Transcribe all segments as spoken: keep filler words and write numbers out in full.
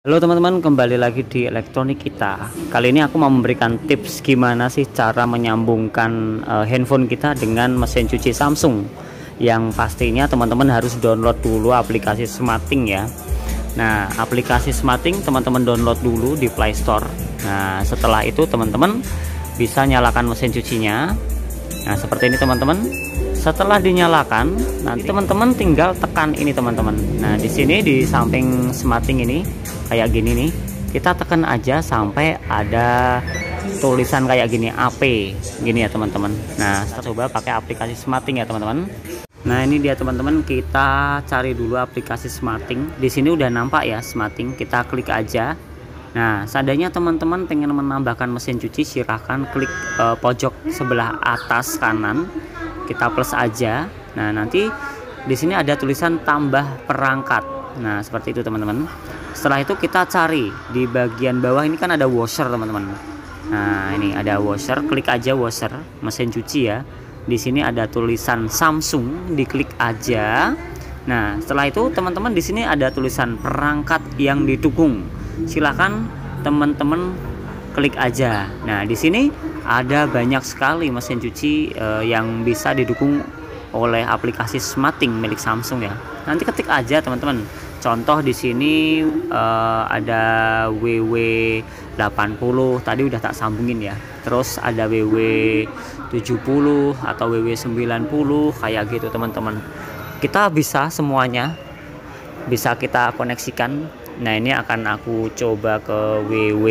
Halo teman-teman, kembali lagi di elektronik kita. Kali ini aku mau memberikan tips gimana sih cara menyambungkan uh, handphone kita dengan mesin cuci Samsung. Yang pastinya teman-teman harus download dulu aplikasi SmartThings ya. Nah, aplikasi SmartThings teman-teman download dulu di Play Store. Nah, setelah itu teman-teman bisa nyalakan mesin cucinya. Nah, seperti ini teman-teman. Setelah dinyalakan, nanti teman-teman tinggal tekan ini teman-teman. Nah, di sini di samping SmartThings ini kayak gini nih, kita tekan aja sampai ada tulisan kayak gini A P gini ya teman-teman. Nah, kita coba pakai aplikasi SmartThings ya teman-teman. Nah, ini dia teman-teman, kita cari dulu aplikasi SmartThings. Di sini udah nampak ya SmartThings, kita klik aja. Nah, seandainya teman-teman pengen menambahkan mesin cuci, silahkan klik eh, pojok sebelah atas kanan, kita plus aja. Nah, nanti di sini ada tulisan tambah perangkat. Nah, seperti itu teman-teman. Setelah itu kita cari di bagian bawah ini kan ada washer teman-teman. Nah, ini ada washer, klik aja washer, mesin cuci ya. Di sini ada tulisan Samsung, diklik aja. Nah, setelah itu teman-teman di sini ada tulisan perangkat yang didukung. Silakan teman-teman klik aja. Nah, di sini ada banyak sekali mesin cuci eh, yang bisa didukung oleh aplikasi SmartThings milik Samsung ya. Nanti ketik aja teman-teman. Contoh di sini uh, ada W W delapan puluh, tadi udah tak sambungin ya. Terus ada W W tujuh puluh atau W W sembilan puluh kayak gitu teman-teman. Kita bisa semuanya bisa kita koneksikan. Nah, ini akan aku coba ke W W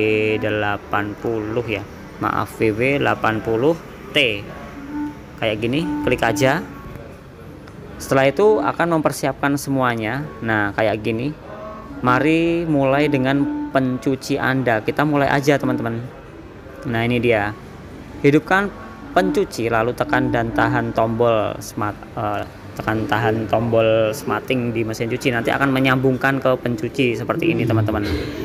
delapan puluh ya. Maaf, W W delapan puluh T. Kayak gini, klik aja. Setelah itu akan mempersiapkan semuanya. Nah, kayak gini. Mari mulai dengan pencuci Anda. Kita mulai aja teman-teman. Nah, ini dia. Hidupkan pencuci, lalu tekan dan tahan tombol smart uh, tekan tahan tombol SmartThings di mesin cuci. Nanti akan menyambungkan ke pencuci seperti ini teman-teman.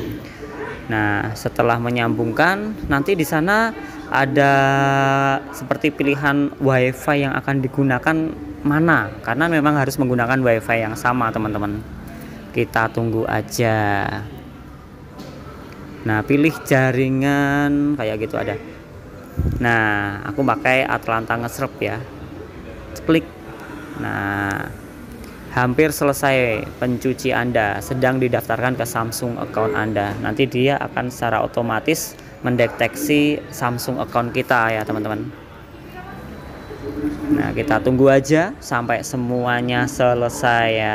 Nah, setelah menyambungkan, nanti di sana ada seperti pilihan WiFi yang akan digunakan mana, karena memang harus menggunakan WiFi yang sama teman-teman. Kita tunggu aja. Nah, pilih jaringan kayak gitu ada. Nah, aku pakai Atlanta Ngesrep ya. Klik. Nah, hampir selesai pencuci Anda, sedang didaftarkan ke Samsung account Anda. Nanti dia akan secara otomatis mendeteksi Samsung account kita ya teman-teman. Nah, kita tunggu aja sampai semuanya selesai ya.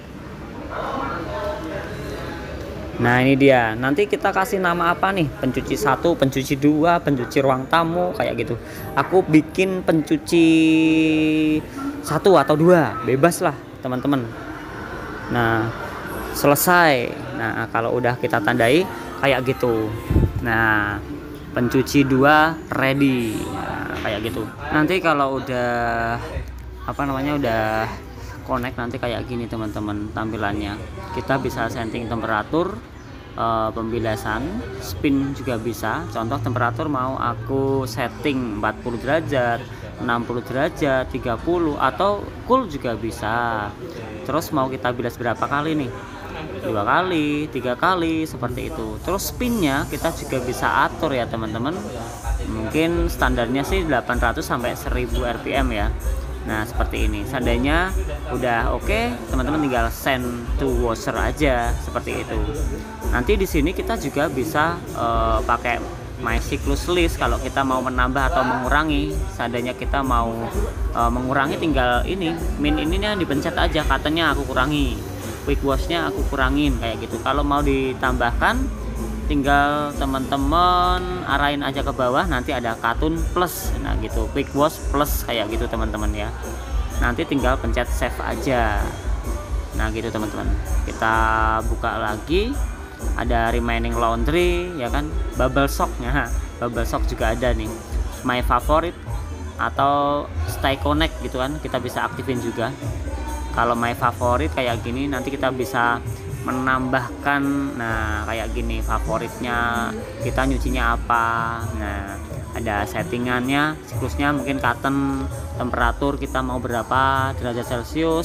Nah, ini dia. Nanti kita kasih nama apa nih? Pencuci satu, pencuci dua, pencuci ruang tamu kayak gitu. Aku bikin pencuci satu atau dua, bebas lah teman-teman. Nah, selesai. Nah, kalau udah kita tandai kayak gitu. Nah, pencuci dua ready. Nah, kayak gitu. Nanti kalau udah apa namanya udah connect, nanti kayak gini teman-teman tampilannya. Kita bisa setting temperatur, e, pembilasan, spin juga bisa. Contoh temperatur mau aku setting empat puluh derajat, enam puluh derajat, tiga puluh, atau cool juga bisa. Terus mau kita bilas berapa kali nih? Dua kali, tiga kali, seperti itu. Terus spinnya kita juga bisa atur ya teman-teman. Mungkin standarnya sih delapan ratus sampai seribu R P M ya. Nah, seperti ini. Seandainya udah oke, okay, teman-teman tinggal send to washer aja seperti itu. Nanti di sini kita juga bisa uh, pakai my cyclus list kalau kita mau menambah atau mengurangi. Seandainya kita mau uh, mengurangi, tinggal ini min ininya dipencet aja, katanya aku kurangi, quick washnya aku kurangin kayak gitu. Kalau mau ditambahkan, tinggal teman-teman arahin aja ke bawah, nanti ada kartun plus. Nah gitu, quick wash plus kayak gitu teman-teman ya. Nanti tinggal pencet save aja. Nah gitu teman-teman. Kita buka lagi, ada remaining laundry ya kan, bubble shocknya, bubble shock juga ada nih, my favorite atau stay connect gitu kan, kita bisa aktifin juga. Kalau my favorite kayak gini, nanti kita bisa menambahkan. Nah, kayak gini favoritnya, kita nyucinya apa. Nah, ada settingannya, siklusnya mungkin cotton, temperatur kita mau berapa derajat Celcius,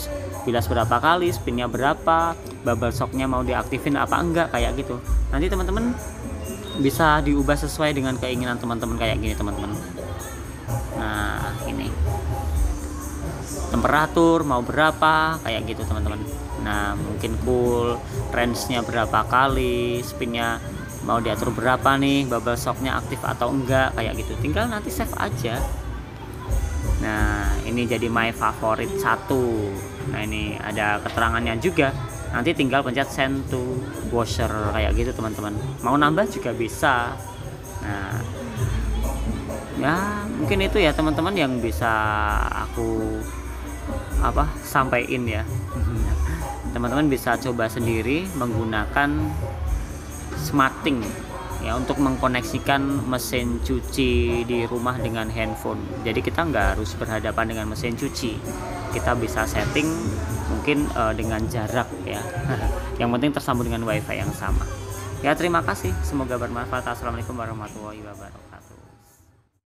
bilas berapa kali, spinnya berapa, bubble shocknya mau diaktifin apa enggak, kayak gitu. Nanti teman-teman bisa diubah sesuai dengan keinginan teman-teman kayak gini teman-teman. Nah ini temperatur mau berapa kayak gitu teman-teman. Nah mungkin cool range-nya berapa kali, spinnya mau diatur berapa nih, bubble shocknya aktif atau enggak kayak gitu. Tinggal nanti save aja. Nah ini jadi my favorit satu. Nah ini ada keterangannya juga. Nanti tinggal pencet send to washer kayak gitu teman-teman. Mau nambah juga bisa. Nah ya mungkin itu ya teman-teman yang bisa aku apa sampaikan ya. Teman-teman bisa coba sendiri menggunakan SmartThings ya untuk mengkoneksikan mesin cuci di rumah dengan handphone. Jadi kita nggak harus berhadapan dengan mesin cuci, kita bisa setting mungkin uh, dengan jarak ya. Yang penting tersambung dengan wifi yang sama ya. Terima kasih, semoga bermanfaat. Assalamualaikum warahmatullahi wabarakatuh.